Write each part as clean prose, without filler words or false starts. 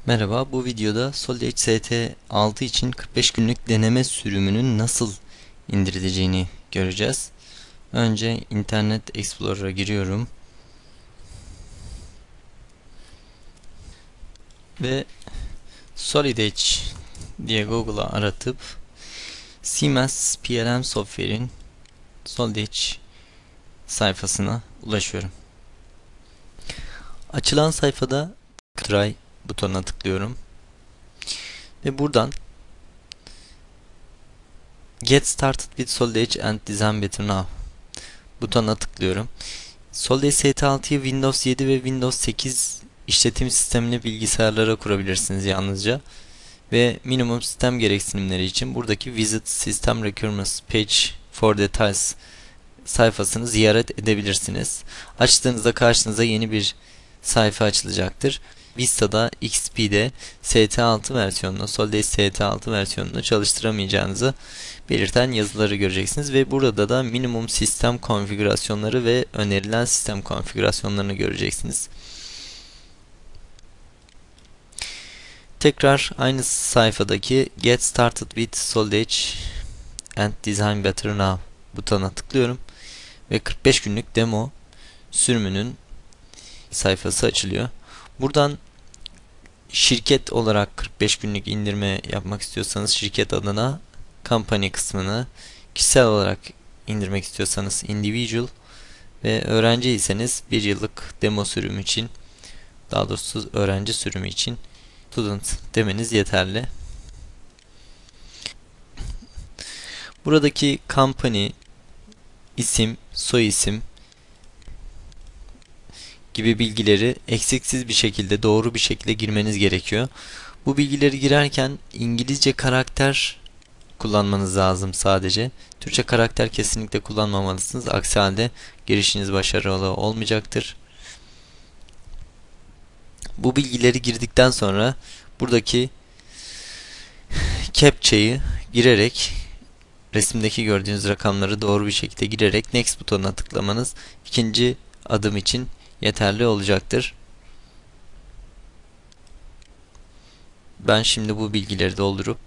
Merhaba, bu videoda Solid ST6 için 45 günlük deneme sürümünün nasıl indirileceğini göreceğiz. Önce Internet Explorer'a giriyorum ve Solid Edge diye Google'a aratıp Siemens PLM Software'in Solid Edge sayfasına ulaşıyorum. Açılan sayfada Try butonuna tıklıyorum ve buradan Get Started with Solid Edge and Design Better Now butonuna tıklıyorum. Solid ST6'yı Windows 7 ve Windows 8 işletim sistemli bilgisayarlara kurabilirsiniz yalnızca. Ve minimum sistem gereksinimleri için buradaki Visit System Requirements Page for Details sayfasını ziyaret edebilirsiniz. Açtığınızda karşınıza yeni bir sayfa açılacaktır. Vista'da, XP'de ST6 versiyonunu, Solid ST6 versiyonunu çalıştıramayacağınızı belirten yazıları göreceksiniz ve burada da minimum sistem konfigürasyonları ve önerilen sistem konfigürasyonlarını göreceksiniz. Tekrar aynı sayfadaki Get Started with Solid Edge and Design Better Now butonuna tıklıyorum ve 45 günlük demo sürümünün sayfası açılıyor. Buradan şirket olarak 45 günlük indirme yapmak istiyorsanız şirket adına company kısmını, kişisel olarak indirmek istiyorsanız individual ve öğrenciyseniz bir yıllık demo sürümü için, daha doğrusu öğrenci sürümü için student demeniz yeterli. Buradaki company, isim, soy isim gibi bilgileri eksiksiz bir şekilde, doğru bir şekilde girmeniz gerekiyor. Bu bilgileri girerken İngilizce karakter kullanmanız lazım sadece. Türkçe karakter kesinlikle kullanmamalısınız. Aksi halde girişiniz başarılı olmayacaktır. Bu bilgileri girdikten sonra buradaki CAPTCHA'yı girerek, resimdeki gördüğünüz rakamları doğru bir şekilde girerek Next butonuna tıklamanız ikinci adım için yeterli olacaktır. Ben şimdi bu bilgileri doldurup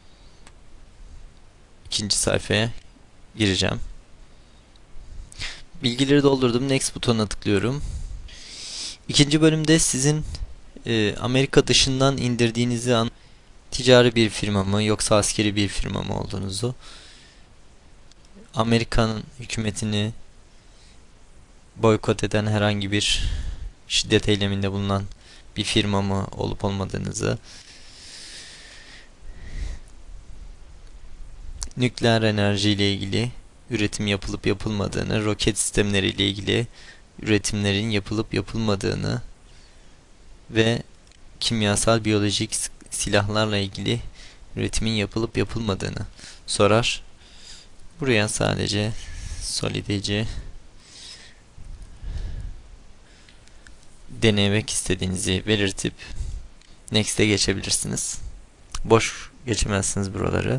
ikinci sayfaya gireceğim. Bilgileri doldurdum. Next butonuna tıklıyorum. İkinci bölümde sizin Amerika dışından indirdiğinizi ticari bir firma mı yoksa askeri bir firma mı olduğunuzu, Amerika'nın hükümetini boykot eden herhangi bir şiddet eyleminde bulunan bir firma mı olup olmadığınızı, nükleer enerji ile ilgili üretim yapılıp yapılmadığını, roket sistemleri ile ilgili üretimlerin yapılıp yapılmadığını ve kimyasal biyolojik silahlarla ilgili üretimin yapılıp yapılmadığını sorar. Buraya sadece Solid Edge'i denemek istediğinizi belirtip Next'e geçebilirsiniz. Boş geçemezsiniz buraları.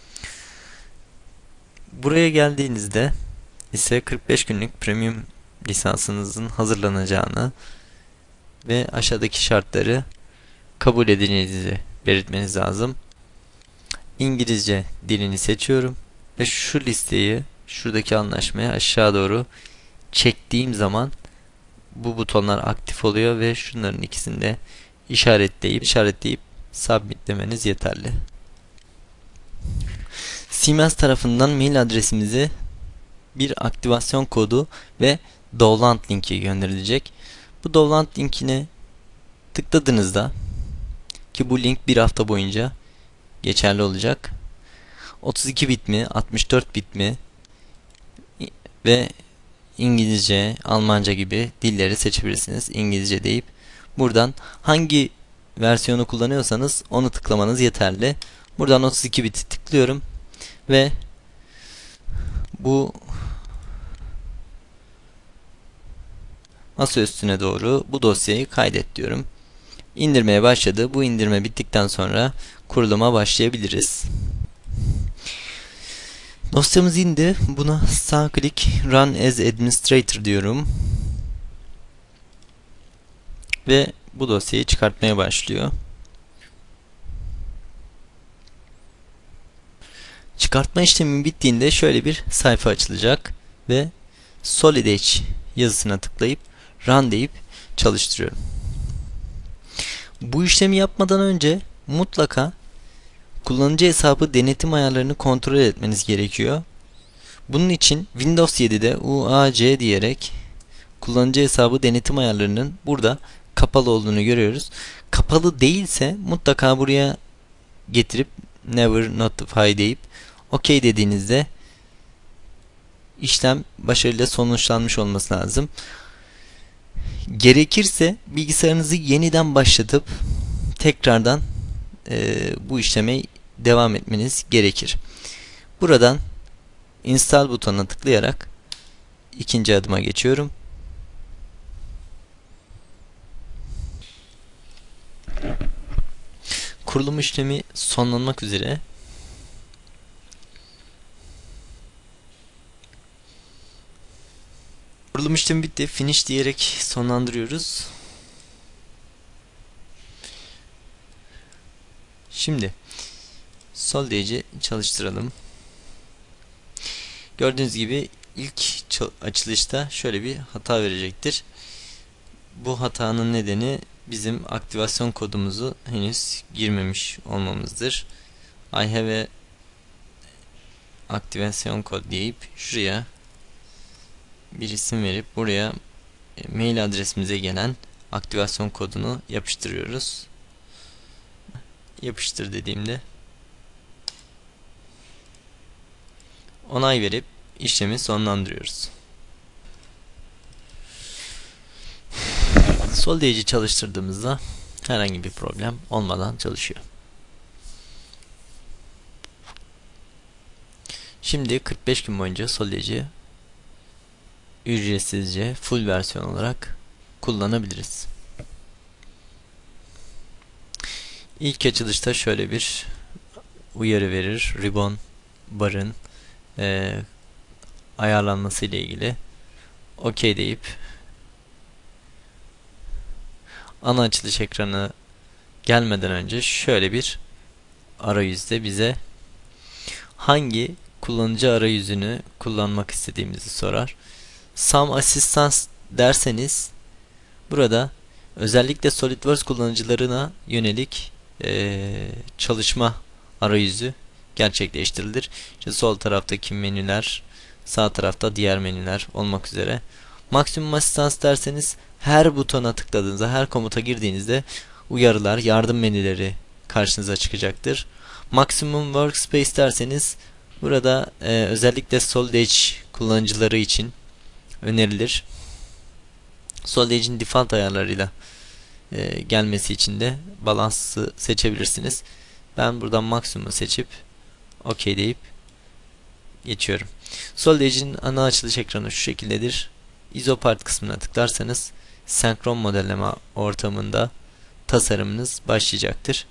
Buraya geldiğinizde ise 45 günlük premium lisansınızın hazırlanacağını ve aşağıdaki şartları kabul edeceğinizi belirtmeniz lazım. İngilizce dilini seçiyorum ve şu listeyi, şuradaki anlaşmaya aşağı doğru çektiğim zaman bu butonlar aktif oluyor ve şunların ikisini de işaretleyip submit demeniz yeterli. Siemens tarafından mail adresimize bir aktivasyon kodu ve download linki gönderilecek. Bu download linkine tıkladığınızda, ki bu link bir hafta boyunca geçerli olacak, 32 bit mi, 64 bit mi ve İngilizce, Almanca gibi dilleri seçebilirsiniz. İngilizce deyip buradan hangi versiyonu kullanıyorsanız onu tıklamanız yeterli. Buradan 32 biti tıklıyorum ve bu masa üstüne doğru bu dosyayı kaydet diyorum. İndirmeye başladı. Bu indirme bittikten sonra kuruluma başlayabiliriz. Dosyamız indi. Buna sağ klik Run as Administrator diyorum. Ve bu dosyayı çıkartmaya başlıyor. Çıkartma işlemi bittiğinde şöyle bir sayfa açılacak ve Solid Edge yazısına tıklayıp Run deyip çalıştırıyorum. Bu işlemi yapmadan önce mutlaka kullanıcı hesabı denetim ayarlarını kontrol etmeniz gerekiyor. Bunun için Windows 7'de UAC diyerek kullanıcı hesabı denetim ayarlarının burada kapalı olduğunu görüyoruz. Kapalı değilse mutlaka buraya getirip Never Notify deyip OK dediğinizde işlem başarıyla sonuçlanmış olması lazım. Gerekirse bilgisayarınızı yeniden başlatıp tekrardan bu işleme devam etmeniz gerekir. Buradan Install butonuna tıklayarak ikinci adıma geçiyorum. Kurulum işlemi sonlanmak üzere. Kurulum işlemi bitti. Finish diyerek sonlandırıyoruz. Şimdi Solid Edge'i çalıştıralım. Gördüğünüz gibi ilk açılışta şöyle bir hata verecektir. Bu hatanın nedeni bizim aktivasyon kodumuzu henüz girmemiş olmamızdır. I have a aktivasyon kod deyip şuraya bir isim verip buraya mail adresimize gelen aktivasyon kodunu yapıştırıyoruz. Yapıştır dediğimde onay verip işlemi sonlandırıyoruz. Solid Edge'i çalıştırdığımızda herhangi bir problem olmadan çalışıyor. Şimdi 45 gün boyunca Solid Edge'i ücretsizce full versiyon olarak kullanabiliriz. İlk açılışta şöyle bir uyarı verir. Ribbon barın ayarlanması ile ilgili OK deyip ana açılış ekranı gelmeden önce şöyle bir arayüzde bize hangi kullanıcı arayüzünü kullanmak istediğimizi sorar. Some Assistance derseniz burada özellikle SolidWorks kullanıcılarına yönelik çalışma arayüzü gerçekleştirilir. İşte sol taraftaki menüler, sağ tarafta diğer menüler olmak üzere. Maksimum asistans derseniz her butona tıkladığınızda, her komuta girdiğinizde uyarılar, yardım menüleri karşınıza çıkacaktır. Maximum Workspace derseniz burada özellikle Solid Edge kullanıcıları için önerilir. Solid Edge'in default ayarlarıyla gelmesi için de balansı seçebilirsiniz. Ben buradan maksimum seçip OK deyip geçiyorum. Solid Edge'in ana açılış ekranı şu şekildedir. Isopart kısmına tıklarsanız senkron modelleme ortamında tasarımınız başlayacaktır.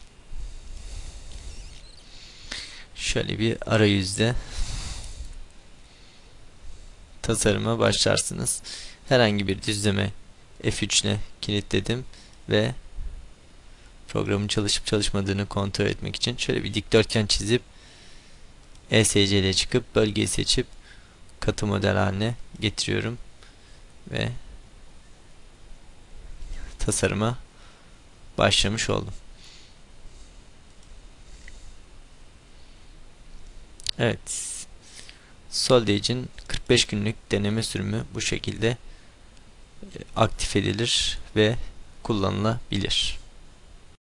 Şöyle bir arayüzde tasarıma başlarsınız. Herhangi bir düzleme F3 ile kilitledim ve programın çalışıp çalışmadığını kontrol etmek için şöyle bir dikdörtgen çizip ESC ile çıkıp bölgeyi seçip katı model haline getiriyorum ve tasarıma başlamış oldum. Evet. Solid Edge'in 45 günlük deneme sürümü bu şekilde aktif edilir ve kullanılabilir.